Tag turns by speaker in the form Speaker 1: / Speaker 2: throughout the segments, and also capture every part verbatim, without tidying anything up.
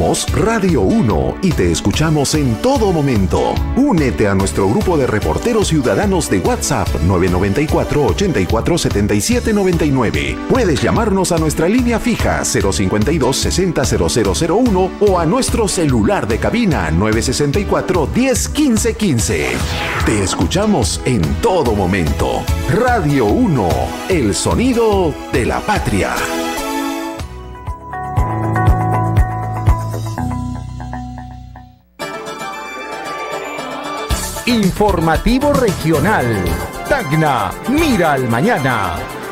Speaker 1: Somos Radio uno y te escuchamos en todo momento. Únete a nuestro grupo de reporteros ciudadanos de WhatsApp nueve nueve cuatro, ocho cuatro, siete siete nueve nueve. Puedes llamarnos a nuestra línea fija cero cinco dos, sesenta, cero cero cero uno o a nuestro celular de cabina nueve seis cuatro, diez, quince, quince. Te escuchamos en todo momento. Radio uno, el sonido de la patria.
Speaker 2: Informativo Regional. Tacna, mira al mañana.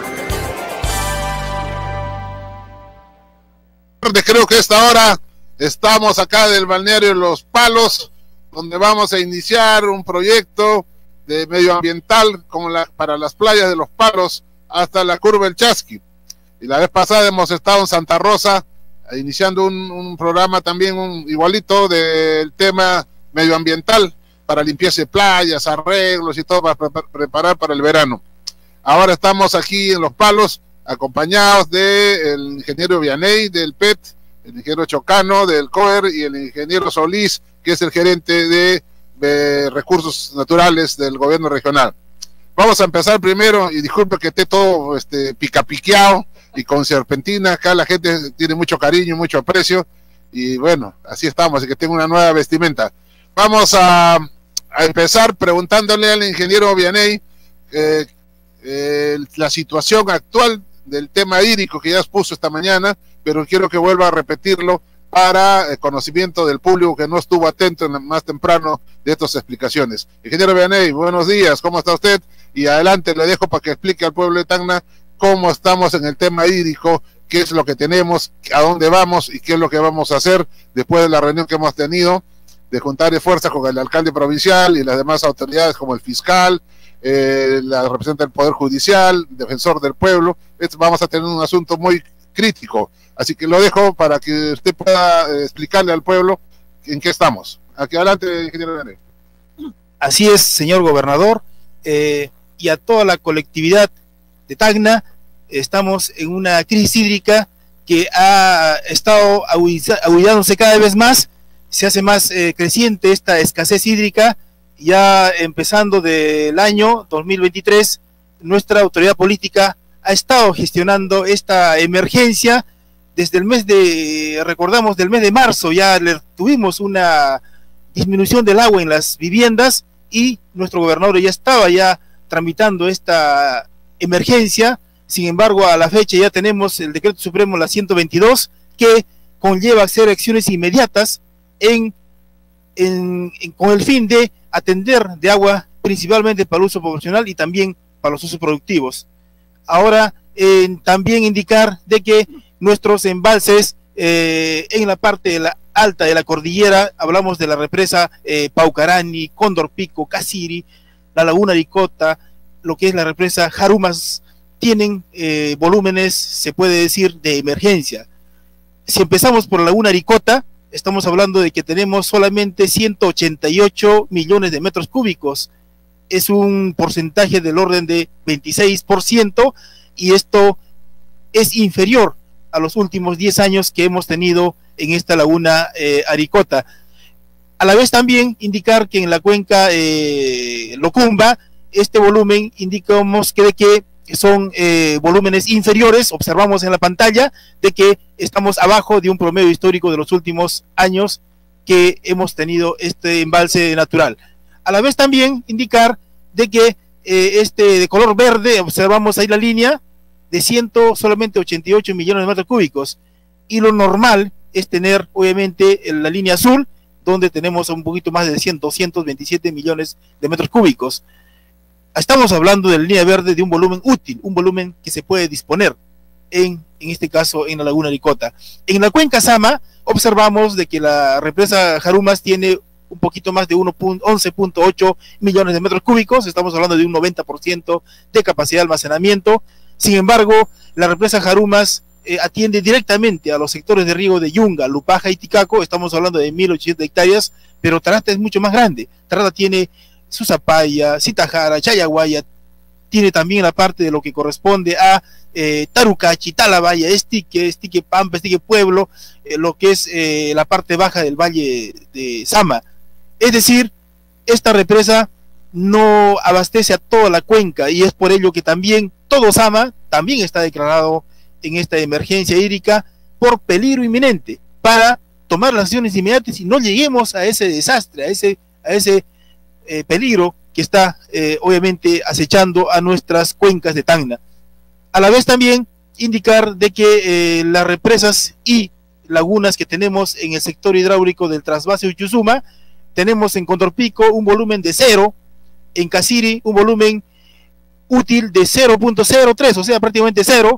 Speaker 3: Creo que a esta hora estamos acá del balneario Los Palos, donde vamos a iniciar un proyecto de medioambiental con la, para las playas de Los Palos hasta la curva El Chasqui. Y la vez pasada hemos estado en Santa Rosa iniciando un, un programa también un, igualito del tema medioambiental para limpieza de playas, arreglos y todo para pre preparar para el verano. Ahora estamos aquí en Los Palos acompañados del ingeniero Vianey del P E T, el ingeniero Chocano del C O E R y el ingeniero Solís, que es el gerente de, de recursos naturales del gobierno regional. Vamos a empezar primero, y disculpe que esté todo este, picapiqueado y con serpentina, acá la gente tiene mucho cariño, mucho aprecio, y bueno, así estamos, así que tengo una nueva vestimenta. Vamos a, a empezar preguntándole al ingeniero Vianey eh, eh, la situación actual del tema hídrico que ya expuso esta mañana, pero quiero que vuelva a repetirlo para el conocimiento del público que no estuvo atento en más temprano de estas explicaciones. Ingeniero Vianey, buenos días, ¿cómo está usted? Y adelante le dejo para que explique al pueblo de Tacna cómo estamos en el tema hídrico, qué es lo que tenemos, a dónde vamos y qué es lo que vamos a hacer después de la reunión que hemos tenido de juntar fuerzas con el alcalde provincial y las demás autoridades como el fiscal, eh, la representante del Poder Judicial, defensor del pueblo. Este, vamos a tener un asunto muy crítico, así que lo dejo para que usted pueda eh, explicarle al pueblo en qué estamos. Aquí adelante, ingeniero Vianey.
Speaker 4: Así es, señor gobernador, eh, y a toda la colectividad de Tacna. Estamos en una crisis hídrica que ha estado agudizándose cada vez más, se hace más eh, creciente esta escasez hídrica. Ya empezando del año dos mil veintitrés, nuestra autoridad política ha estado gestionando esta emergencia desde el mes de, recordamos, del mes de marzo, ya le, tuvimos una disminución del agua en las viviendas y nuestro gobernador ya estaba ya tramitando esta emergencia. Sin embargo, a la fecha ya tenemos el decreto supremo la ciento veintidós que conlleva hacer acciones inmediatas en, en, en con el fin de atender de agua principalmente para el uso poblacional y también para los usos productivos. Ahora eh, también indicar de que nuestros embalses eh, en la parte de la alta de la cordillera, hablamos de la represa eh, Paucarani, Cóndor Pico, Casiri, la laguna Aricota, lo que es la represa Jarumas, tienen eh, volúmenes, se puede decir, de emergencia. Si empezamos por la laguna Aricota, estamos hablando de que tenemos solamente ciento ochenta y ocho millones de metros cúbicos, es un porcentaje del orden de veintiséis por ciento, y esto es inferior a los últimos diez años que hemos tenido en esta laguna eh, Aricota. A la vez también indicar que en la cuenca eh, Locumba, este volumen indicamos que, de que son eh, volúmenes inferiores, observamos en la pantalla de que estamos abajo de un promedio histórico de los últimos años que hemos tenido este embalse natural. A la vez también indicar de que eh, este de color verde, observamos ahí la línea de ciento solamente ochenta y ocho millones de metros cúbicos, y lo normal es tener obviamente la línea azul, donde tenemos un poquito más de cien, doscientos veintisiete millones de metros cúbicos. Estamos hablando de la línea verde de un volumen útil, un volumen que se puede disponer en, en este caso en la laguna Aricota. En la cuenca Sama observamos de que la represa Jarumas tiene un poquito más de once punto ocho millones de metros cúbicos, estamos hablando de un noventa por ciento de capacidad de almacenamiento. Sin embargo, la represa Jarumas eh, atiende directamente a los sectores de riego de Yunga, Lupaja y Ticaco, estamos hablando de mil ochocientas hectáreas, pero Tarata es mucho más grande. Tarata tiene Susapaya, Citajara, Chayaguaya, tiene también la parte de lo que corresponde a eh, Taruca, Chitalaba, y a Estique, Estique Pampa, Estique Pueblo, eh, lo que es eh, la parte baja del valle de Sama. Es decir, esta represa no abastece a toda la cuenca, y es por ello que también todo Sama también está declarado en esta emergencia hídrica por peligro inminente, para tomar las acciones inmediatas y no lleguemos a ese desastre, a ese, a ese eh, peligro que está eh, obviamente acechando a nuestras cuencas de Tacna. A la vez también indicar de que eh, las represas y lagunas que tenemos en el sector hidráulico del trasvase Uchusuma, tenemos en Contorpico un volumen de cero, en Casiri un volumen útil de cero punto cero tres, o sea, prácticamente cero,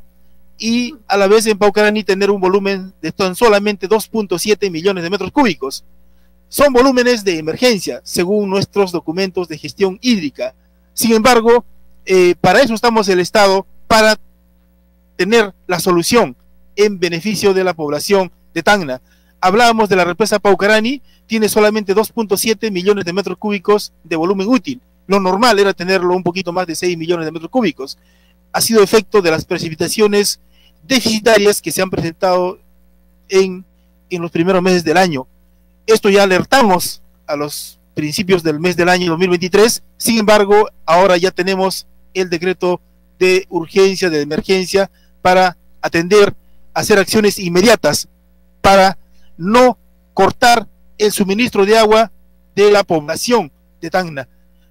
Speaker 4: y a la vez en Paucarani tener un volumen de tan solamente dos punto siete millones de metros cúbicos. Son volúmenes de emergencia, según nuestros documentos de gestión hídrica. Sin embargo, eh, para eso estamos el Estado, para tener la solución en beneficio de la población de Tacna. Hablábamos de la represa Paucarani, tiene solamente dos punto siete millones de metros cúbicos de volumen útil. Lo normal era tenerlo un poquito más de seis millones de metros cúbicos. Ha sido efecto de las precipitaciones deficitarias que se han presentado en, en los primeros meses del año. Esto ya alertamos a los principios del mes del año dos mil veintitrés, sin embargo, ahora ya tenemos el decreto de urgencia, de emergencia, para atender, hacer acciones inmediatas para no cortar el suministro de agua de la población de Tacna.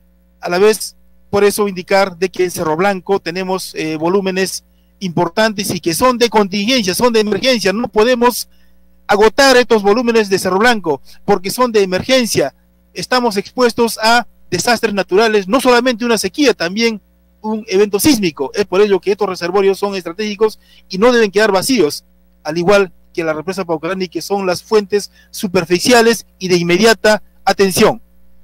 Speaker 4: A la vez, por eso indicar de que en Cerro Blanco tenemos eh, volúmenes importantes y que son de contingencia, son de emergencia. No podemos agotar estos volúmenes de Cerro Blanco porque son de emergencia. Estamos expuestos a desastres naturales, no solamente una sequía, también un evento sísmico. Es por ello que estos reservorios son estratégicos y no deben quedar vacíos, al igual que la represa Paucarani, que son las fuentes superficiales y de inmediata atención.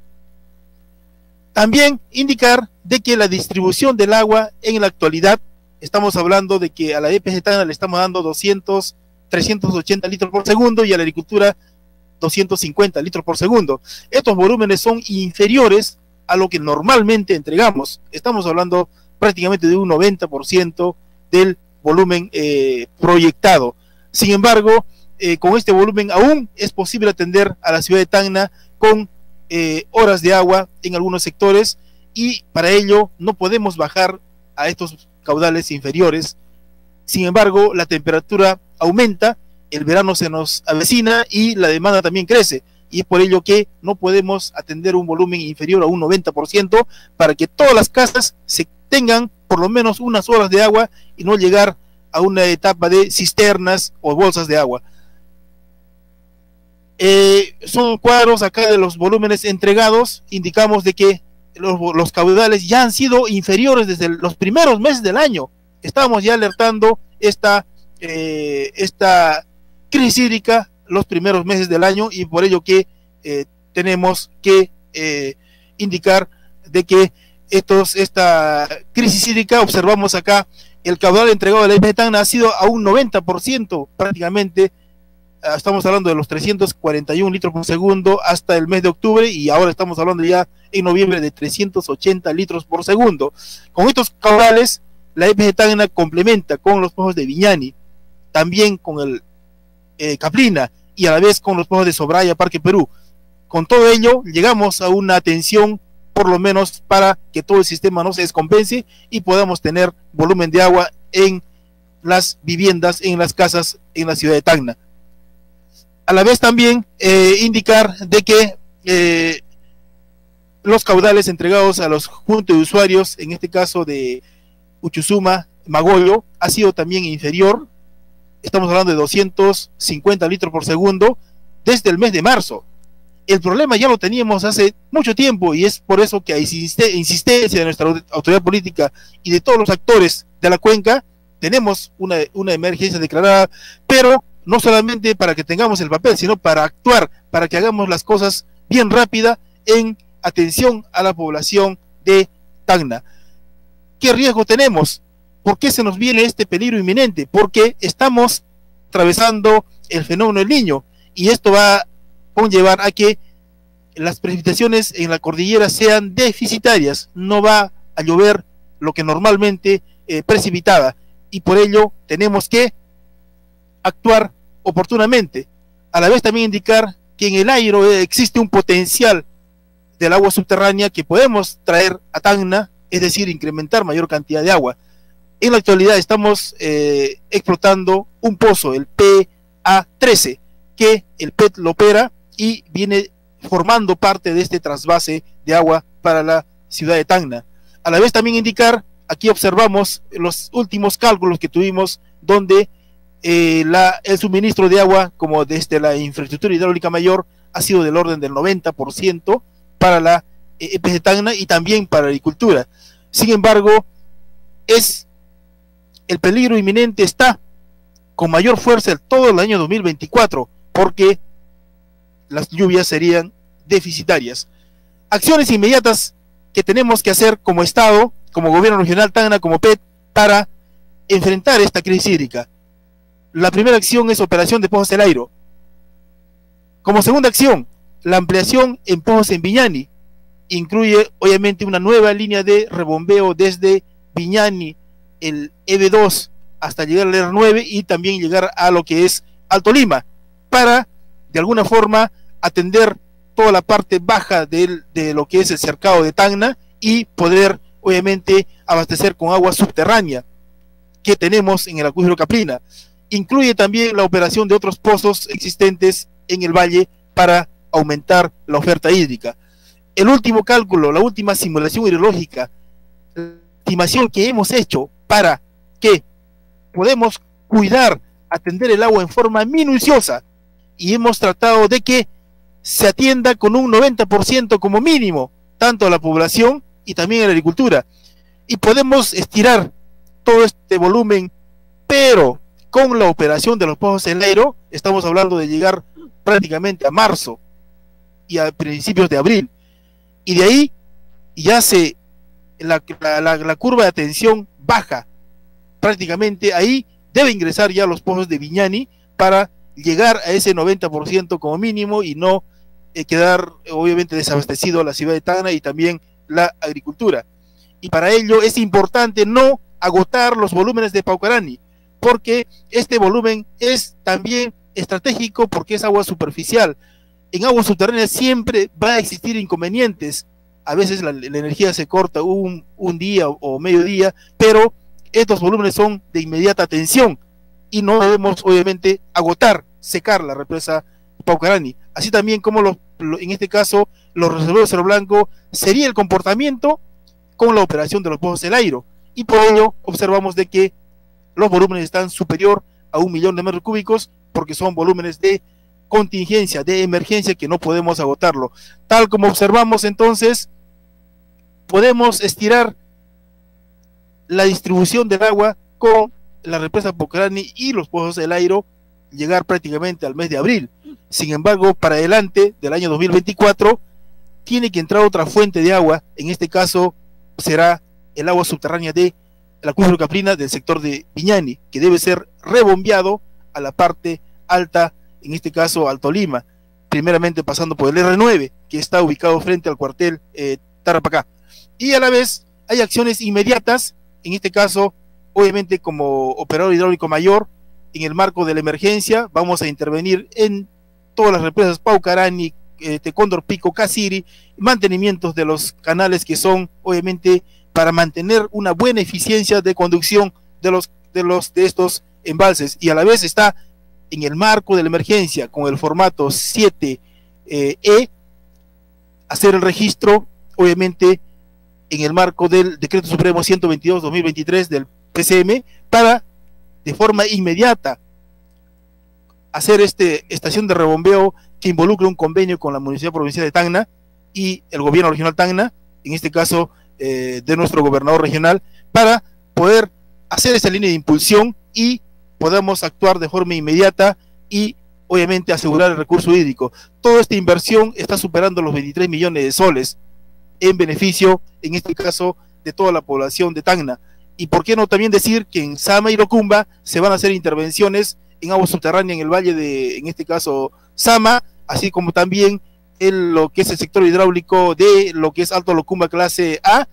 Speaker 4: También indicar de que la distribución del agua en la actualidad, estamos hablando de que a la E P G Tacna le estamos dando doscientos, trescientos ochenta litros por segundo y a la agricultura doscientos cincuenta litros por segundo. Estos volúmenes son inferiores a lo que normalmente entregamos. Estamos hablando prácticamente de un noventa por ciento del volumen eh, proyectado. Sin embargo, eh, con este volumen aún es posible atender a la ciudad de Tacna con eh, horas de agua en algunos sectores, y para ello no podemos bajar a estos caudales inferiores. Sin embargo, la temperatura aumenta, el verano se nos avecina y la demanda también crece, y es por ello que no podemos atender un volumen inferior a un noventa por ciento para que todas las casas se tengan por lo menos unas horas de agua y no llegar a una etapa de cisternas o bolsas de agua. Eh, son cuadros acá de los volúmenes entregados. Indicamos de que los, los caudales ya han sido inferiores desde los primeros meses del año. Estamos ya alertando esta, eh, esta crisis hídrica los primeros meses del año, y por ello que eh, tenemos que eh, indicar de que estos, esta crisis hídrica, observamos acá el caudal entregado de la E P G Tacna ha sido a un noventa por ciento prácticamente. Estamos hablando de los trescientos cuarenta y un litros por segundo hasta el mes de octubre, y ahora estamos hablando ya en noviembre de trescientos ochenta litros por segundo. Con estos caudales, la E P G Tacna complementa con los pozos de Viñani, también con el eh, Caplina, y a la vez con los pozos de Sobraya, Parque Perú. Con todo ello, llegamos a una atención, por lo menos para que todo el sistema no se descompense y podamos tener volumen de agua en las viviendas, en las casas, en la ciudad de Tacna. A la vez también eh, indicar de que eh, los caudales entregados a los juntos de usuarios, en este caso de Uchusuma, Magoyo, ha sido también inferior. Estamos hablando de doscientos cincuenta litros por segundo desde el mes de marzo. El problema ya lo teníamos hace mucho tiempo, y es por eso que a insistencia de nuestra autoridad política y de todos los actores de la cuenca tenemos una, una emergencia declarada, pero no solamente para que tengamos el papel, sino para actuar, para que hagamos las cosas bien rápida en atención a la población de Tacna. ¿Qué riesgo tenemos? ¿Por qué se nos viene este peligro inminente? Porque estamos atravesando el fenómeno del Niño, y esto va a conllevar a que las precipitaciones en la cordillera sean deficitarias. No va a llover lo que normalmente eh, precipitaba, y por ello tenemos que actuar oportunamente. A la vez también indicar que en el aire existe un potencial del agua subterránea que podemos traer a Tacna, es decir, incrementar mayor cantidad de agua. En la actualidad estamos eh, explotando un pozo, el P A trece, que el P E T lo opera y viene formando parte de este trasvase de agua para la ciudad de Tacna. A la vez también indicar, aquí observamos los últimos cálculos que tuvimos, donde eh, la, el suministro de agua, como desde la infraestructura hidráulica mayor, ha sido del orden del noventa por ciento para la eh, E P C Tacna y también para la agricultura. Sin embargo, es el peligro inminente está con mayor fuerza todo el año dos mil veinticuatro, porque las lluvias serían deficitarias. Acciones inmediatas que tenemos que hacer como Estado, como Gobierno Regional Tacna, como P E T, para enfrentar esta crisis hídrica. La primera acción es operación de pozos del Airo. Como segunda acción, la ampliación en pozos en Viñani. Incluye obviamente una nueva línea de rebombeo desde Viñani, el E B dos, hasta llegar al R nueve y también llegar a lo que es Alto Lima, para de alguna forma atender toda la parte baja de, de lo que es el cercado de Tacna y poder obviamente abastecer con agua subterránea que tenemos en el acuífero Caprina. Incluye también la operación de otros pozos existentes en el valle para aumentar la oferta hídrica. El último cálculo, la última simulación hidrológica, la estimación que hemos hecho para que podemos cuidar, atender el agua en forma minuciosa, y hemos tratado de que se atienda con un noventa por ciento como mínimo, tanto a la población y también a la agricultura, y podemos estirar todo este volumen, pero con la operación de los pozos del Airo estamos hablando de llegar prácticamente a marzo y a principios de abril, y de ahí ya se la, la, la curva de atención baja, prácticamente ahí debe ingresar ya los pozos de Viñani para llegar a ese noventa por ciento como mínimo y no eh, quedar obviamente desabastecido la ciudad de Tacna y también la agricultura. Y para ello es importante no agotar los volúmenes de Paucarani, porque este volumen es también estratégico porque es agua superficial. En agua subterránea siempre va a existir inconvenientes, a veces la, la energía se corta un, un día o, o medio día, pero estos volúmenes son de inmediata atención y no debemos obviamente agotar, secar la represa Paucarani. Así también como los, lo, en este caso los reservorios de Cerro Blanco sería el comportamiento con la operación de los pozos del Airo, y por ello observamos de que los volúmenes están superior a un millón de metros cúbicos porque son volúmenes de contingencia, de emergencia, que no podemos agotarlo. Tal como observamos, entonces podemos estirar la distribución del agua con la represa Paucarani y los pozos del Airo, llegar prácticamente al mes de abril. Sin embargo, para adelante del año dos mil veinticuatro tiene que entrar otra fuente de agua, en este caso será el agua subterránea de la acuífero Caprina del sector de Viñani, que debe ser rebombeado a la parte alta, en este caso Alto Lima, primeramente pasando por el R nueve, que está ubicado frente al cuartel eh, Tarapacá. Y a la vez hay acciones inmediatas, en este caso obviamente como operador hidráulico mayor, en el marco de la emergencia vamos a intervenir en todas las represas Paucarani, este, Cóndor Pico, Casiri, mantenimientos de los canales que son obviamente para mantener una buena eficiencia de conducción de los de los de estos embalses, y a la vez está en el marco de la emergencia con el formato siete E hacer el registro obviamente en el marco del Decreto Supremo ciento veintidós dos mil veintitrés del P C M para de forma inmediata hacer este estación de rebombeo que involucre un convenio con la Municipalidad Provincial de Tacna y el Gobierno Regional Tacna, en este caso eh, de nuestro gobernador regional, para poder hacer esa línea de impulsión y podamos actuar de forma inmediata y obviamente asegurar el recurso hídrico. Toda esta inversión está superando los veintitrés millones de soles en beneficio, en este caso, de toda la población de Tacna. Y por qué no también decir que en Sama y Locumba se van a hacer intervenciones en agua subterránea en el valle de, en este caso, Sama, así como también en lo que es el sector hidráulico de lo que es Alto Locumba clase A,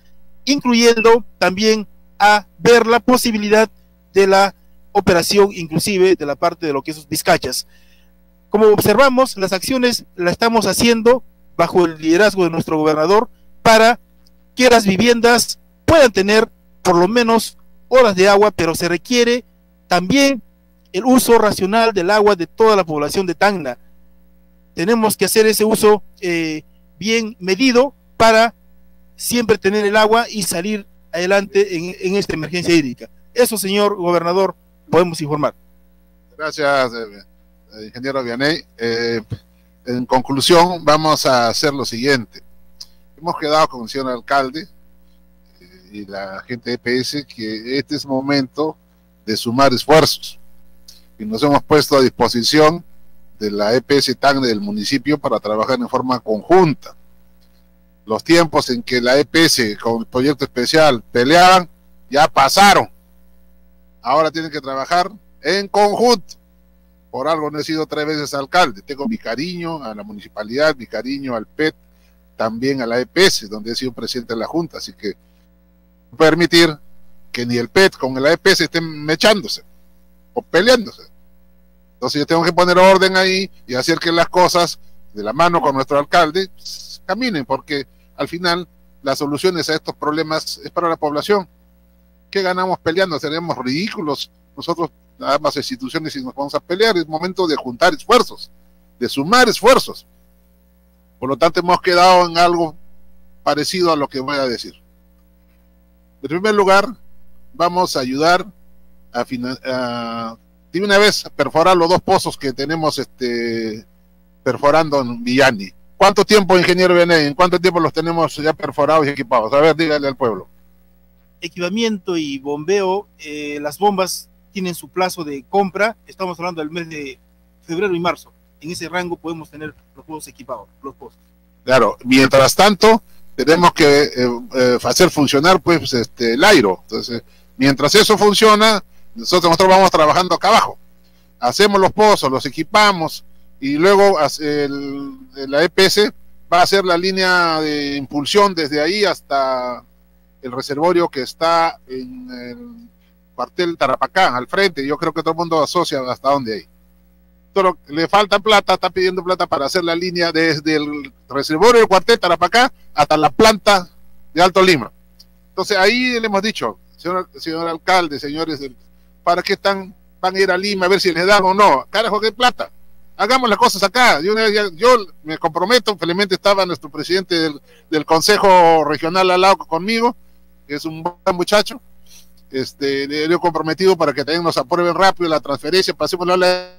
Speaker 4: incluyendo también a ver la posibilidad de la operación, inclusive de la parte de lo que es Vizcachas. Como observamos, las acciones las estamos haciendo bajo el liderazgo de nuestro gobernador para que las viviendas puedan tener por lo menos horas de agua, pero se requiere también el uso racional del agua de toda la población de Tacna. Tenemos que hacer ese uso eh, bien medido para siempre tener el agua y salir adelante en, en esta emergencia hídrica. Eso, señor gobernador, podemos informar.
Speaker 3: Gracias, eh, ingeniero Vianey. Eh, en conclusión, vamos a hacer lo siguiente. Hemos quedado con el señor alcalde eh, y la gente de E P S que este es momento de sumar esfuerzos. Y nos hemos puesto a disposición de la E P S Tacna del municipio para trabajar en forma conjunta. Los tiempos en que la E P S con el proyecto especial peleaban ya pasaron. Ahora tienen que trabajar en conjunto. Por algo no he sido tres veces alcalde. Tengo mi cariño a la municipalidad, mi cariño al P E T, también a la E P S, donde he sido presidente de la Junta. Así que no permitir que ni el P E T con la E P S estén mechándose o peleándose. Entonces yo tengo que poner orden ahí y hacer que las cosas de la mano con nuestro alcalde pues, caminen, porque al final las soluciones a estos problemas es para la población. ¿Qué ganamos peleando? Seremos ridículos nosotros, ambas instituciones, si nos vamos a pelear. Es momento de juntar esfuerzos, de sumar esfuerzos. Por lo tanto, hemos quedado en algo parecido a lo que voy a decir. En primer lugar, vamos a ayudar a, a de una vez a perforar los dos pozos que tenemos este, perforando en Villani. ¿Cuánto tiempo, ingeniero Vianey? ¿En cuánto tiempo los tenemos ya perforados y equipados? A ver, dígale al pueblo.
Speaker 4: Equipamiento y bombeo, eh, las bombas tienen su plazo de compra, estamos hablando del mes de febrero y marzo. En ese rango podemos tener los pozos equipados, los pozos.
Speaker 3: Claro, mientras tanto, tenemos que eh, eh, hacer funcionar pues este el airo. Entonces, mientras eso funciona, nosotros, nosotros vamos trabajando acá abajo. Hacemos los pozos, los equipamos, y luego el, la E P S va a hacer la línea de impulsión desde ahí hasta el reservorio que está en el cuartel Tarapacá, al frente. Yo creo que todo el mundo asocia hasta donde hay. Pero le falta plata, está pidiendo plata para hacer la línea desde el reservorio del cuartel Tarapacá hasta la planta de Alto Lima. Entonces ahí le hemos dicho, señor, señor alcalde, señores, ¿para qué están, van a ir a Lima a ver si les dan o no? Carajo, ¿qué plata? Hagamos las cosas acá. Yo, yo me comprometo, felizmente estaba nuestro presidente del, del Consejo Regional al lado conmigo, que es un buen muchacho. Este, le he comprometido para que también nos aprueben rápido la transferencia, pasemos la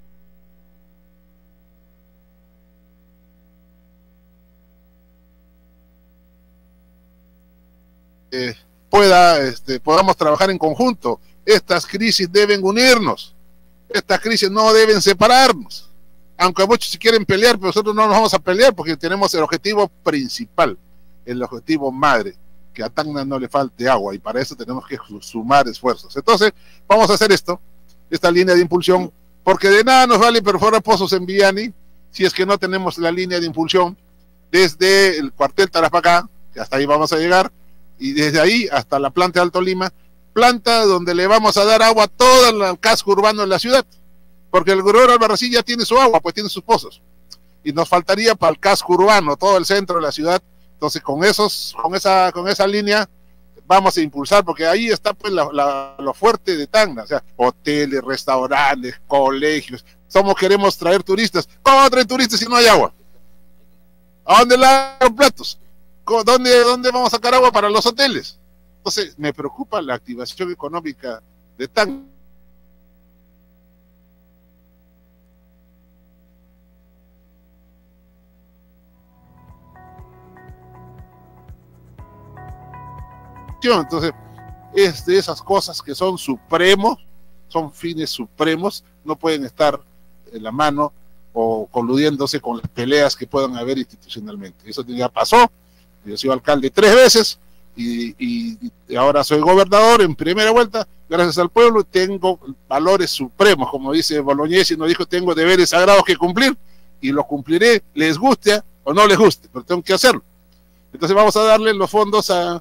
Speaker 3: eh, pueda, este, podamos trabajar en conjunto. Estas crisis deben unirnos, estas crisis no deben separarnos, aunque muchos se quieren pelear, pero nosotros no nos vamos a pelear porque tenemos el objetivo principal, el objetivo madre, que a Tacna no le falte agua, y para eso tenemos que sumar esfuerzos. Entonces vamos a hacer esto, esta línea de impulsión, porque de nada nos vale perforar pozos en Villani si es que no tenemos la línea de impulsión desde el cuartel Tarapacá, que hasta ahí vamos a llegar, y desde ahí hasta la planta de Alto Lima, planta donde le vamos a dar agua a todo el casco urbano de la ciudad, porque el gobernador Albarracín ya tiene su agua, pues tiene sus pozos, y nos faltaría para el casco urbano, todo el centro de la ciudad. Entonces con esos, con esa, con esa línea vamos a impulsar, porque ahí está pues la, la, lo fuerte de Tacna, o sea, hoteles, restaurantes, colegios. Somos, queremos traer turistas. ¿Cómo traer turistas si no hay agua? ¿A dónde lavan platos? ¿Dónde, ¿Dónde vamos a sacar agua para los hoteles? Entonces me preocupa la activación económica de Tacna. Entonces, es de esas cosas que son supremos, son fines supremos, no pueden estar en la mano o coludiéndose con las peleas que puedan haber institucionalmente. Eso ya pasó. Yo he sido alcalde tres veces y, y, y ahora soy gobernador en primera vuelta, gracias al pueblo. Tengo valores supremos, como dice Bolognesi, nos dijo, tengo deberes sagrados que cumplir y los cumpliré, les guste o no les guste, pero tengo que hacerlo. Entonces vamos a darle los fondos a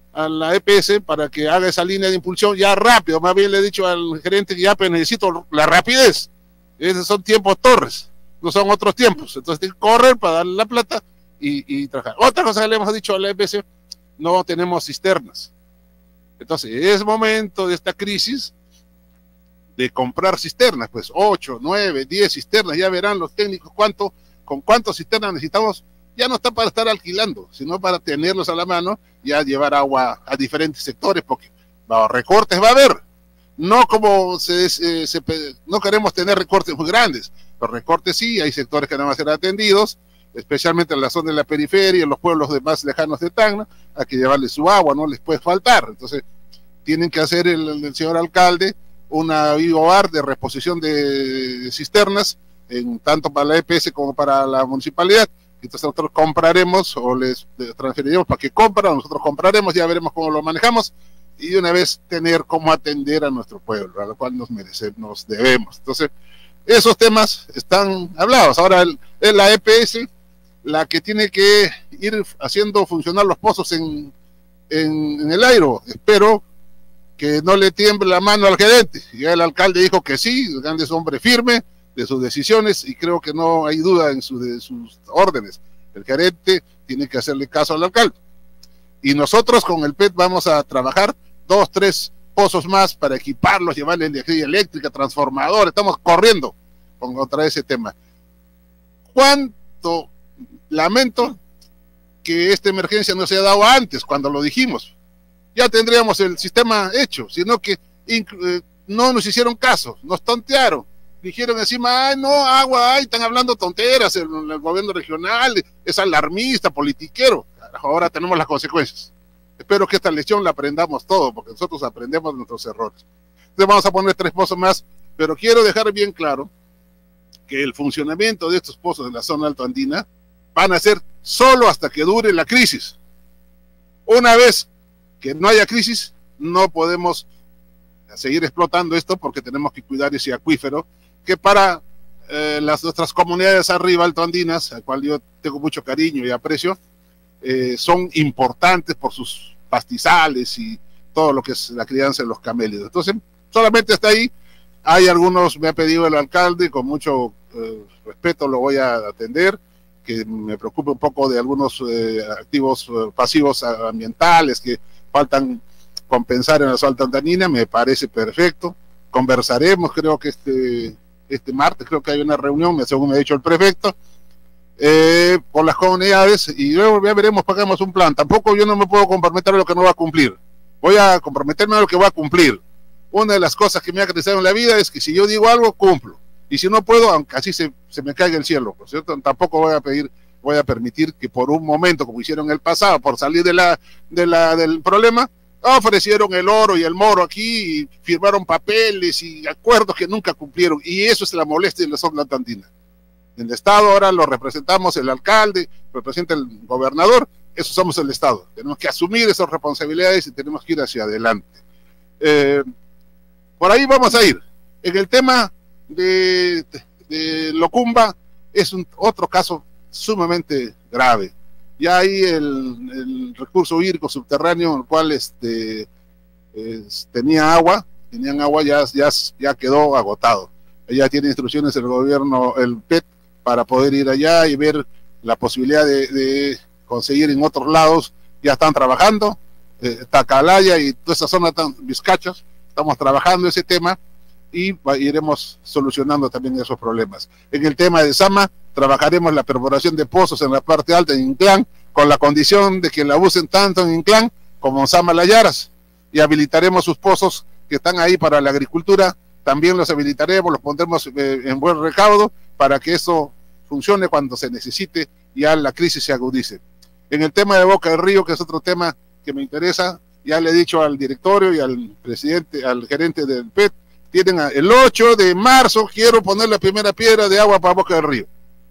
Speaker 3: a la E P S para que haga esa línea de impulsión ya rápido. Más bien le he dicho al gerente que ya pues, necesito la rapidez. Esos son tiempos Torres, no son otros tiempos. Entonces tiene que correr para darle la plata y, y trabajar. Otra cosa que le hemos dicho a la E P S, no tenemos cisternas. Entonces es momento de esta crisis de comprar cisternas, pues ocho, nueve, diez cisternas, ya verán los técnicos cuánto, con cuántas cisternas necesitamos. Ya no está para estar alquilando, sino para tenerlos a la mano y a llevar agua a diferentes sectores, porque no, recortes va a haber. No como se, se, se, no queremos tener recortes muy grandes, los recortes sí, hay sectores que no van a ser atendidos, especialmente en la zona de la periferia, en los pueblos de más lejanos de Tacna, hay que llevarles su agua, no les puede faltar. Entonces, tienen que hacer el, el señor alcalde una I O A R de reposición de cisternas, en, tanto para la E P S como para la municipalidad. Entonces nosotros compraremos o les transferiremos para que compren, nosotros compraremos, ya veremos cómo lo manejamos y de una vez tener cómo atender a nuestro pueblo, a lo cual nos merecemos, nos debemos. Entonces, esos temas están hablados. Ahora el, es la E P S la que tiene que ir haciendo funcionar los pozos en, en, en el aire. Espero que no le tiemble la mano al gerente. Ya el alcalde dijo que sí, el grande es hombre firme de sus decisiones y creo que no hay duda en su, de sus órdenes. El gerente tiene que hacerle caso al alcalde. Y nosotros con el P E T vamos a trabajar dos, tres pozos más para equiparlos, llevarle energía eléctrica, transformador. Estamos corriendo con contra ese tema. ¿Cuánto lamento que esta emergencia no se haya dado antes, cuando lo dijimos? Ya tendríamos el sistema hecho, sino que eh, no nos hicieron caso, nos tontearon. Dijeron encima, ay, no, agua, ay, están hablando tonteras, el, el gobierno regional es alarmista, politiquero. Ahora tenemos las consecuencias. Espero que esta lección la aprendamos todo, porque nosotros aprendemos de nuestros errores. Entonces vamos a poner tres pozos más, pero quiero dejar bien claro que el funcionamiento de estos pozos en la zona altoandina van a ser solo hasta que dure la crisis. Una vez que no haya crisis, no podemos seguir explotando esto porque tenemos que cuidar ese acuífero que para eh, las nuestras comunidades arriba altoandinas, al cual yo tengo mucho cariño y aprecio, eh, son importantes por sus pastizales y todo lo que es la crianza de los camélidos. Entonces, solamente hasta ahí. Hay algunos, me ha pedido el alcalde, con mucho eh, respeto lo voy a atender, que me preocupe un poco de algunos eh, activos eh, pasivos ambientales que faltan compensar en la zona altoandina. Me parece perfecto. Conversaremos, creo que este este martes, creo que hay una reunión, según me ha dicho el prefecto, eh, con las comunidades, y luego ya veremos, pagamos un plan. Tampoco yo no me puedo comprometer a lo que no va a cumplir. Voy a comprometerme a lo que va a cumplir. Una de las cosas que me ha caracterizado en la vida es que si yo digo algo, cumplo. Y si no puedo, aunque así se, se me caiga el cielo, ¿por cierto? Tampoco voy a pedir, voy a permitir que por un momento, como hicieron en el pasado, por salir de la, de la, del problema, ofrecieron el oro y el moro aquí y firmaron papeles y acuerdos que nunca cumplieron, y eso es la molestia de la zona altoandina. En el Estado ahora lo representamos el alcalde, representa el gobernador, eso somos el Estado. Tenemos que asumir esas responsabilidades y tenemos que ir hacia adelante. Eh, por ahí vamos a ir. En el tema de, de, de Locumba es un, otro caso sumamente grave. Ya hay el, el recurso hídrico subterráneo, en el cual este, es, tenía agua, tenían agua, ya, ya, ya quedó agotado. Ya tiene instrucciones el gobierno, el P E T, para poder ir allá y ver la posibilidad de, de conseguir en otros lados. Ya están trabajando, eh, Tacalaya y toda esa zona, tan, Vizcachos, estamos trabajando ese tema y va, iremos solucionando también esos problemas. En el tema de Sama, trabajaremos la perforación de pozos en la parte alta en Inclán, con la condición de que la usen tanto en Inclán como en Sama Layaras, y habilitaremos sus pozos que están ahí para la agricultura, también los habilitaremos, los pondremos eh, en buen recaudo para que eso funcione cuando se necesite y ya la crisis se agudice. En el tema de Boca del Río, que es otro tema que me interesa, ya le he dicho al directorio y al presidente, al gerente del P E T, tienen a, el ocho de marzo quiero poner la primera piedra de agua para Boca del Río.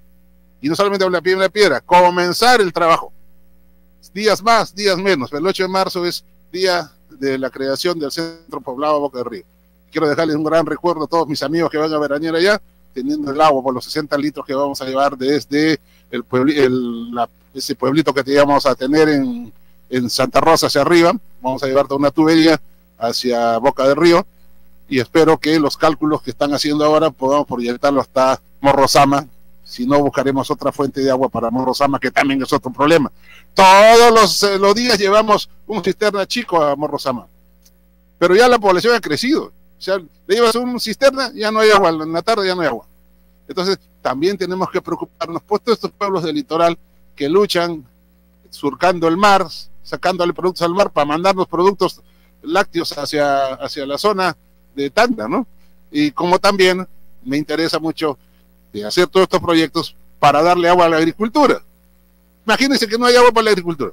Speaker 3: Y no solamente la primera piedra, comenzar el trabajo. Días más, días menos. El ocho de marzo es día de la creación del Centro Poblado Boca del Río. Quiero dejarles un gran recuerdo a todos mis amigos que van a veranear allá, teniendo el agua por los sesenta litros que vamos a llevar desde el puebli, el, la, ese pueblito que te íbamos a tener en, en Santa Rosa hacia arriba, vamos a llevar toda una tubería hacia Boca del Río, y espero que los cálculos que están haciendo ahora podamos proyectarlo hasta Morrosama. Si no, buscaremos otra fuente de agua para Morrosama, que también es otro problema. Todos los, eh, los días llevamos un cisterna chico a Morrosama, pero ya la población ha crecido. O sea, le llevas un cisterna, ya no hay agua, en la tarde ya no hay agua. Entonces, también tenemos que preocuparnos por todos estos pueblos del litoral que luchan surcando el mar, sacándole productos al mar para mandarnos productos lácteos hacia, hacia la zona de Tacna, ¿no? Y como también me interesa mucho de hacer todos estos proyectos para darle agua a la agricultura. Imagínense que no hay agua para la agricultura.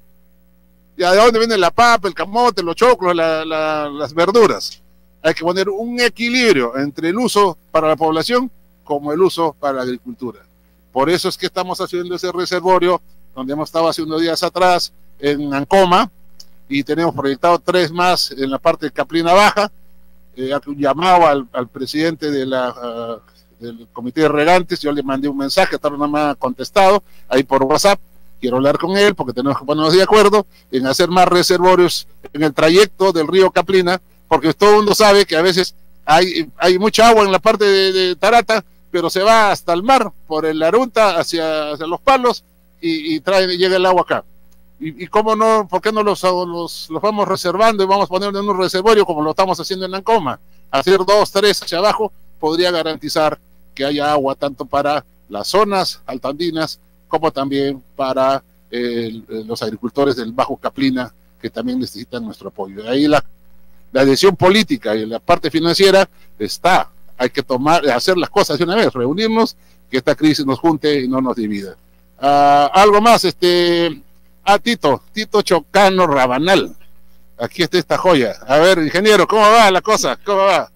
Speaker 3: ¿Y de dónde viene la papa, el camote, los choclos, la, la, las verduras? Hay que poner un equilibrio entre el uso para la población como el uso para la agricultura. Por eso es que estamos haciendo ese reservorio donde hemos estado hace unos días atrás en Ancoma, y tenemos proyectado tres más en la parte de Caplina Baja. Eh, un llamado al, al presidente de la, uh, del comité de regantes, yo le mandé un mensaje, hasta no me ha contestado, ahí por WhatsApp. Quiero hablar con él porque tenemos que ponernos de acuerdo en hacer más reservorios en el trayecto del río Caplina, porque todo el mundo sabe que a veces hay, hay mucha agua en la parte de, de Tarata, pero se va hasta el mar por el Arunta hacia, hacia los Palos y, y trae, llega el agua acá. Y, y cómo no, ¿por qué no los, los, los vamos reservando y vamos poniendo en un reservorio como lo estamos haciendo en Ancoma? Hacer dos, tres hacia abajo podría garantizar que haya agua tanto para las zonas altandinas como también para eh, los agricultores del Bajo Caplina, que también necesitan nuestro apoyo. Ahí la, la decisión política y la parte financiera está. Hay que tomar, hacer las cosas de una vez, reunirnos, que esta crisis nos junte y no nos divida. Uh, algo más, este, a ah, Tito, Tito Chocano Rabanal. Aquí está esta joya. A ver, ingeniero, ¿cómo va la cosa? ¿Cómo va?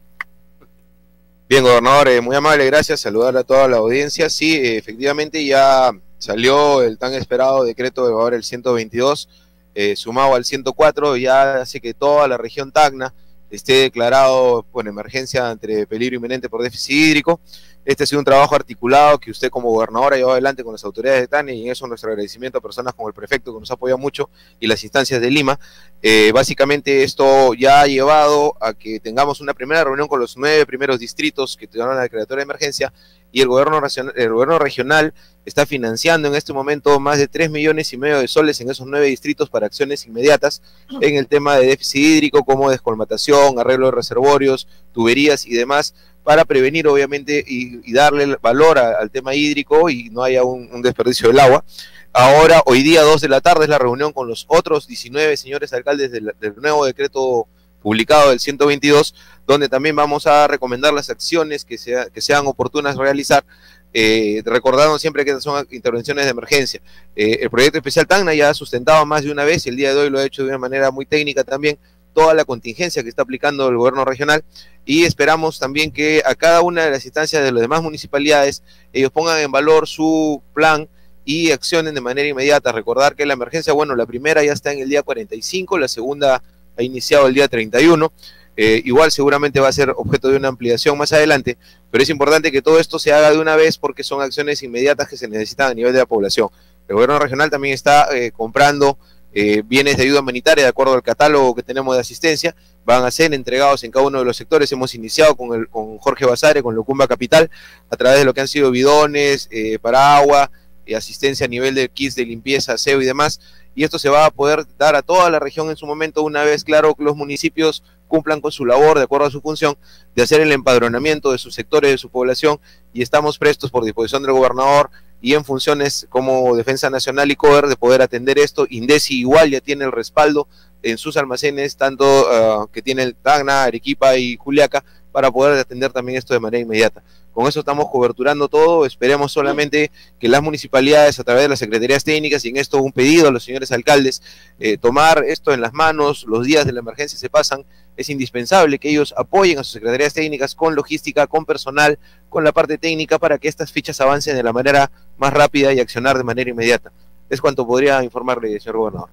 Speaker 5: Bien, gobernador, eh, muy amable, gracias. Saludar a toda la audiencia. Sí, eh, efectivamente ya salió el tan esperado decreto de ahora el ciento veintidós, eh, sumado al ciento cuatro, ya hace que toda la región Tacna esté declarado por emergencia ante peligro inminente por déficit hídrico. Este ha sido un trabajo articulado que usted como gobernador ha llevado adelante con las autoridades de Tacna, y en eso nuestro agradecimiento a personas como el prefecto que nos apoya mucho y las instancias de Lima. Eh, básicamente esto ya ha llevado a que tengamos una primera reunión con los nueve primeros distritos que tuvieron la declaratoria de emergencia, y el gobierno, el gobierno regional está financiando en este momento más de tres millones y medio de soles en esos nueve distritos para acciones inmediatas en el tema de déficit hídrico, como descolmatación, arreglo de reservorios, tuberías y demás, para prevenir obviamente y, y darle valor a, al tema hídrico y no haya un, un desperdicio del agua. Ahora, hoy día dos de la tarde es la reunión con los otros diecinueve señores alcaldes del, del nuevo decreto publicado del ciento veintidós, donde también vamos a recomendar las acciones que, sea, que sean oportunas realizar, eh, recordando siempre que son intervenciones de emergencia. Eh, el proyecto especial Tacna ya ha sustentado más de una vez, y el día de hoy lo ha hecho de una manera muy técnica también, toda la contingencia que está aplicando el gobierno regional, y esperamos también que a cada una de las instancias de las demás municipalidades ellos pongan en valor su plan y accionen de manera inmediata. Recordar que la emergencia, bueno, la primera ya está en el día cuarenta y cinco, la segunda ha iniciado el día treinta y uno, eh, igual seguramente va a ser objeto de una ampliación más adelante, pero es importante que todo esto se haga de una vez porque son acciones inmediatas que se necesitan a nivel de la población. El gobierno regional también está eh, comprando eh, bienes de ayuda humanitaria de acuerdo al catálogo que tenemos de asistencia, van a ser entregados en cada uno de los sectores. Hemos iniciado con, el, con Jorge Basadre, con Locumba Capital, a través de lo que han sido bidones, eh, para agua, eh, asistencia a nivel de kits de limpieza, aseo y demás, y esto se va a poder dar a toda la región en su momento, una vez, claro, que los municipios cumplan con su labor de acuerdo a su función de hacer el empadronamiento de sus sectores, de su población, y estamos prestos por disposición del gobernador y en funciones como Defensa Nacional y CODER de poder atender esto. INDECI igual ya tiene el respaldo en sus almacenes, tanto uh, que tiene el Tacna, Arequipa y Juliaca, para poder atender también esto de manera inmediata. Con eso estamos coberturando todo. Esperemos solamente que las municipalidades, a través de las secretarías técnicas, y en esto un pedido a los señores alcaldes, eh, tomar esto en las manos. Los días de la emergencia se pasan, es indispensable que ellos apoyen a sus secretarías técnicas con logística, con personal, con la parte técnica, para que estas fichas avancen de la manera más rápida y accionar de manera inmediata. Es cuanto podría informarle, señor gobernador.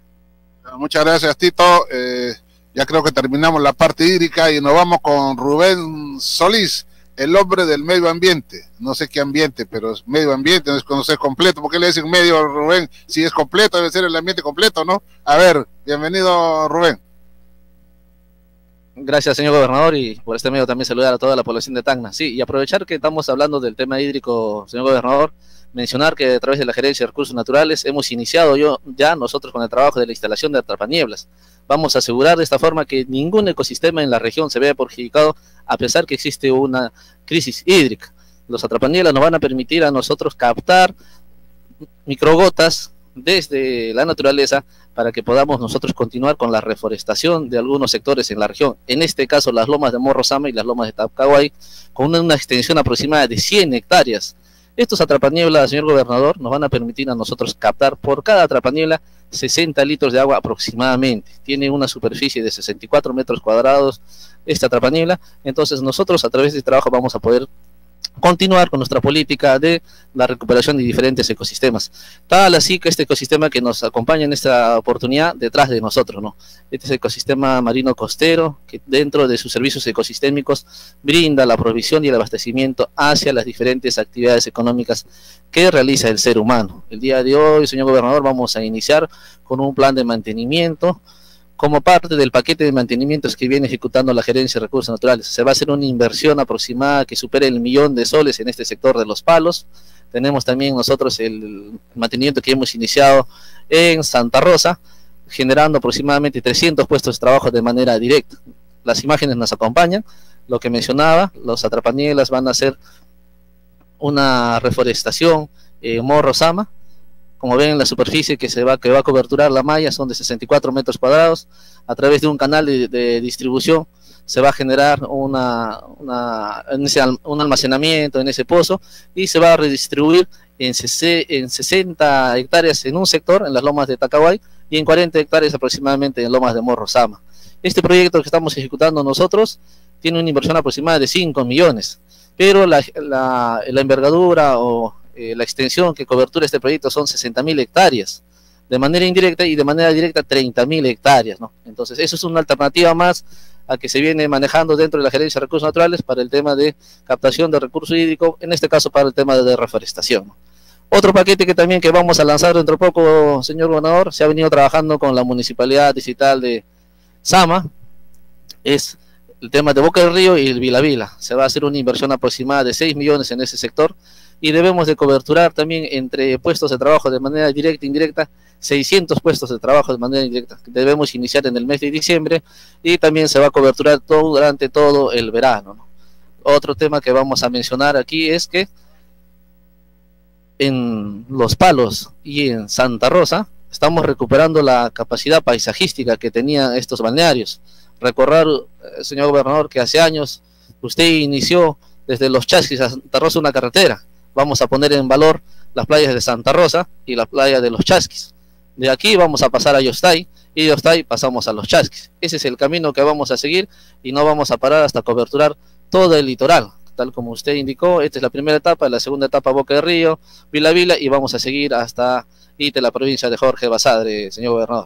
Speaker 3: Muchas gracias, Tito. Eh, ya creo que terminamos la parte hídrica y nos vamos con Rubén Solís, el hombre del medio ambiente, no sé qué ambiente, pero es medio ambiente, no es conocer completo. ¿Por qué le dicen medio, Rubén? Si es completo, debe ser el ambiente completo, ¿no? A ver, bienvenido, Rubén.
Speaker 6: Gracias, señor gobernador, y por este medio también saludar a toda la población de Tacna. Sí, y aprovechar que estamos hablando del tema hídrico, señor gobernador, mencionar que a través de la Gerencia de Recursos Naturales hemos iniciado yo ya nosotros con el trabajo de la instalación de atrapanieblas. Vamos a asegurar de esta forma que ningún ecosistema en la región se vea perjudicado a pesar que existe una crisis hídrica. Los atrapanieblas nos van a permitir a nosotros captar microgotas desde la naturaleza para que podamos nosotros continuar con la reforestación de algunos sectores en la región, en este caso las lomas de Morro Sama y las lomas de Tacaguay, con una, una extensión aproximada de cien hectáreas. Estos atrapanieblas, señor gobernador, nos van a permitir a nosotros captar por cada atrapaniebla sesenta litros de agua aproximadamente. Tiene una superficie de sesenta y cuatro metros cuadrados esta atrapaniebla, entonces nosotros a través de este trabajo vamos a poder continuar con nuestra política de la recuperación de diferentes ecosistemas, tal así que este ecosistema que nos acompaña en esta oportunidad detrás de nosotros, ¿no? Este es el ecosistema marino costero que dentro de sus servicios ecosistémicos brinda la provisión y el abastecimiento hacia las diferentes actividades económicas que realiza el ser humano. El día de hoy, señor gobernador, vamos a iniciar con un plan de mantenimiento como parte del paquete de mantenimientos que viene ejecutando la Gerencia de Recursos Naturales. Se va a hacer una inversión aproximada que supere el millón de soles en este sector de Los Palos. Tenemos también nosotros el mantenimiento que hemos iniciado en Santa Rosa, generando aproximadamente trescientos puestos de trabajo de manera directa. Las imágenes nos acompañan, lo que mencionaba, los atrapanielas van a hacer una reforestación en Morro Sama. Como ven, la superficie que se va, que va a coberturar la malla son de sesenta y cuatro metros cuadrados. A través de un canal de, de distribución se va a generar una, una, en ese, un almacenamiento en ese pozo y se va a redistribuir en, en sesenta hectáreas en un sector, en las lomas de Tacaguay, y en cuarenta hectáreas aproximadamente en lomas de Morro Sama. Este proyecto que estamos ejecutando nosotros tiene una inversión aproximada de cinco millones, pero la, la, la envergadura o Eh, la extensión que cobertura este proyecto son sesenta mil hectáreas, de manera indirecta y de manera directa treinta mil hectáreas, ¿no? Entonces eso es una alternativa más a que se viene manejando dentro de la Gerencia de Recursos Naturales para el tema de captación de recursos hídricos, en este caso para el tema de reforestación, ¿no? Otro paquete que también que vamos a lanzar dentro de poco, señor gobernador, se ha venido trabajando con la Municipalidad Distrital de Sama, es el tema de Boca del Río y el Vila Vila. Se va a hacer una inversión aproximada de seis millones en ese sector, y debemos de coberturar también entre puestos de trabajo de manera directa e indirecta, seiscientos puestos de trabajo de manera indirecta. Debemos iniciar en el mes de diciembre y también se va a coberturar todo durante todo el verano, ¿no? Otro tema que vamos a mencionar aquí es que en Los Palos y en Santa Rosa estamos recuperando la capacidad paisajística que tenían estos balnearios. Recordar, señor gobernador, que hace años usted inició desde Los Chasquis a Santa Rosa una carretera. Vamos a poner en valor las playas de Santa Rosa y la playa de Los Chasquis. De aquí vamos a pasar a Yostay y de Yostay pasamos a Los Chasquis. Ese es el camino que vamos a seguir y no vamos a parar hasta coberturar todo el litoral. Tal como usted indicó, esta es la primera etapa, la segunda etapa Boca del Río, Vila Vila, y vamos a seguir hasta Ite, la provincia de Jorge Basadre, señor gobernador.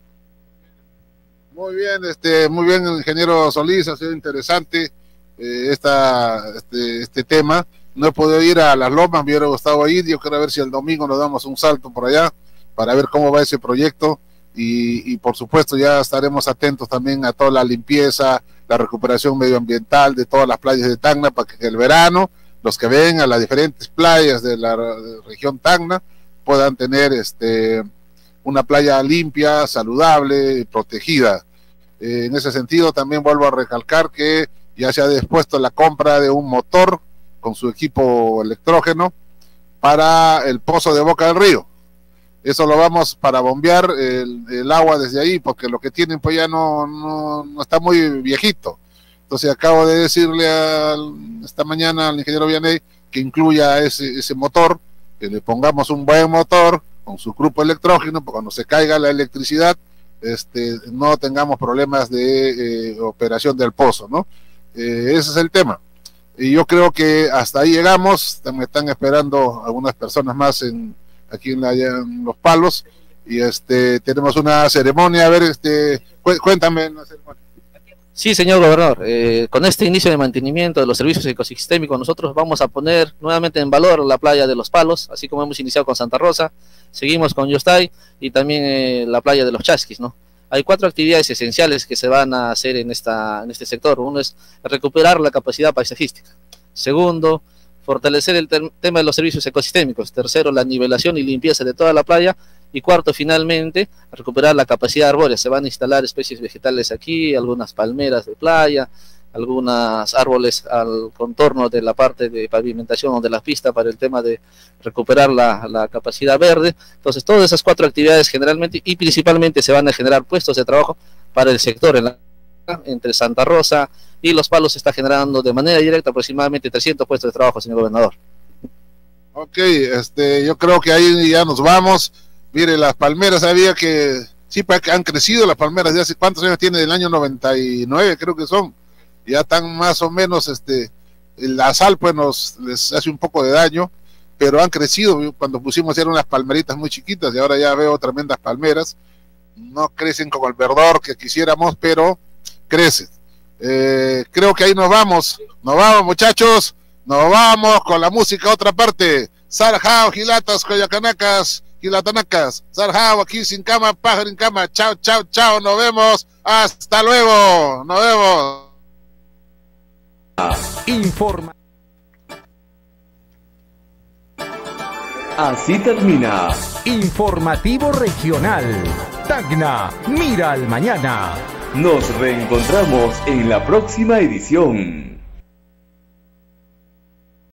Speaker 3: Muy bien, este, muy bien, ingeniero Solís, ha sido interesante eh, esta, este, este tema. No he podido ir a las lomas, me hubiera gustado ir. Yo quiero ver si el domingo nos damos un salto por allá para ver cómo va ese proyecto y, y por supuesto ya estaremos atentos también a toda la limpieza, la recuperación medioambiental de todas las playas de Tacna para que el verano los que vengan a las diferentes playas de la de región Tacna puedan tener este una playa limpia, saludable y protegida. Eh, en ese sentido también vuelvo a recalcar que ya se ha dispuesto la compra de un motor con su equipo electrógeno para el pozo de Boca del Río. Eso lo vamos para bombear el, el agua desde ahí, porque lo que tienen pues ya no, no, no está muy viejito. Entonces acabo de decirle al, esta mañana al ingeniero Vianey que incluya ese, ese motor, que le pongamos un buen motor con su grupo electrógeno, para cuando se caiga la electricidad este, no tengamos problemas de eh, operación del pozo, ¿no? Eh, ese es el tema. Y yo creo que hasta ahí llegamos. Me están esperando algunas personas más en aquí en, la, en Los Palos y este tenemos una ceremonia. A ver, este cuéntame la ceremonia.
Speaker 6: Sí, señor gobernador, eh, con este inicio de mantenimiento de los servicios ecosistémicos, nosotros vamos a poner nuevamente en valor la playa de Los Palos, así como hemos iniciado con Santa Rosa, seguimos con Yostay y también eh, la playa de Los Chasquis, ¿no? Hay cuatro actividades esenciales que se van a hacer en, esta, en este sector. Uno es recuperar la capacidad paisajística. Segundo, fortalecer el tema de los servicios ecosistémicos. Tercero, la nivelación y limpieza de toda la playa. Y cuarto, finalmente, recuperar la capacidad arbórea. Se van a instalar especies vegetales aquí, algunas palmeras de playa, algunos árboles al contorno de la parte de pavimentación o de la pista para el tema de recuperar la, la capacidad verde. Entonces, todas esas cuatro actividades generalmente y principalmente se van a generar puestos de trabajo para el sector. En la, entre Santa Rosa y Los Palos se está generando de manera directa aproximadamente trescientos puestos de trabajo, señor gobernador.
Speaker 3: Ok, este, yo creo que ahí ya nos vamos. Mire, las palmeras había que, sí, han crecido las palmeras, ¿de hace cuántos años tiene? Del año noventa y nueve creo que son. Ya están más o menos, este, la sal pues nos les hace un poco de daño, pero han crecido. Cuando pusimos eran unas palmeritas muy chiquitas y ahora ya veo tremendas palmeras. No crecen como el verdor que quisiéramos, pero crecen. Eh, creo que ahí nos vamos, nos vamos muchachos, nos vamos con la música a otra parte. Sarjao, Gilatas, Coyacanacas, Gilatanacas, Sarjao, aquí sin cama, pájaro en cama. Chao, chao, chao, nos vemos, hasta luego, nos vemos.
Speaker 2: Informa.
Speaker 7: Así termina
Speaker 2: Informativo Regional. Tacna, mira al mañana.
Speaker 7: Nos reencontramos en la próxima edición.